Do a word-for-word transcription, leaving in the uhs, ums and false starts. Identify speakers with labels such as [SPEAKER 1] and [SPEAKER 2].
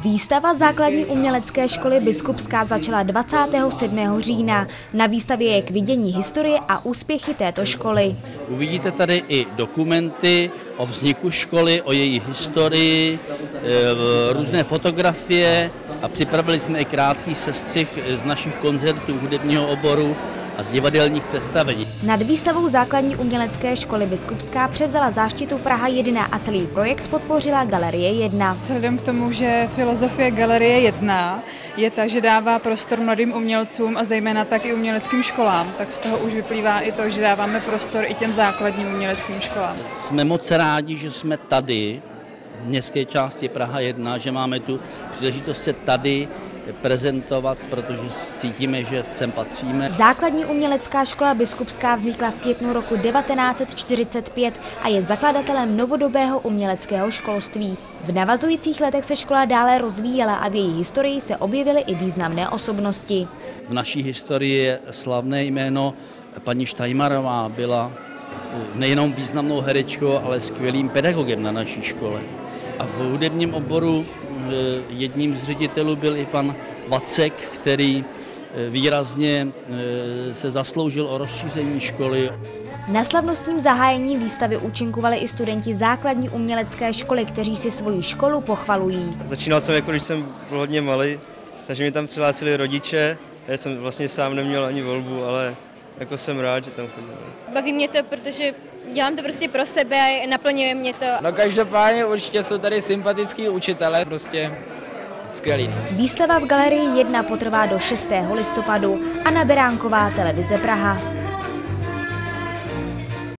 [SPEAKER 1] Výstava základní umělecké školy Biskupská začala dvacátého sedmého října. Na výstavě je k vidění historie a úspěchy této školy.
[SPEAKER 2] Uvidíte tady i dokumenty o vzniku školy, o její historii, různé fotografie a připravili jsme i krátký sestřih z našich koncertů hudebního oboru a z divadelních představení.
[SPEAKER 1] Nad výstavou základní umělecké školy Biskupská převzala záštitu Praha jedna a celý projekt podpořila Galerie jedna.
[SPEAKER 3] Vzhledem k tomu, že filozofie Galerie jedna je ta, že dává prostor mladým umělcům a zejména tak i uměleckým školám, tak z toho už vyplývá i to, že dáváme prostor i těm základním uměleckým školám.
[SPEAKER 2] Jsme moc rádi, že jsme tady v městské části Praha jedna, že máme tu příležitost se tady prezentovat, protože cítíme, že sem patříme.
[SPEAKER 1] Základní umělecká škola Biskupská vznikla v květnu roku devatenáct set čtyřicet pět a je zakladatelem novodobého uměleckého školství. V navazujících letech se škola dále rozvíjela a v její historii se objevily i významné osobnosti.
[SPEAKER 2] V naší historii je slavné jméno paní Štajmarová, byla nejenom významnou herečkou, ale skvělým pedagogem na naší škole. A v hudebním oboru jedním z ředitelů byl i pan Vacek, který výrazně se zasloužil o rozšíření školy.
[SPEAKER 1] Na slavnostním zahájení výstavy účinkovali i studenti základní umělecké školy, kteří si svoji školu pochvalují.
[SPEAKER 4] Začínal jsem, jako když jsem byl hodně malý, takže mi tam přihlásili rodiče. Já jsem vlastně sám neměl ani volbu, ale jako jsem rád, že tam chodím.
[SPEAKER 5] Baví mě to, protože dělám to prostě pro sebe, naplňuje mě to.
[SPEAKER 6] No každopádně určitě jsou tady sympatický učitelé, prostě skvělý.
[SPEAKER 1] Výstava v Galerii jedna potrvá do šestého listopadu. Anna Beránková, Televize Praha.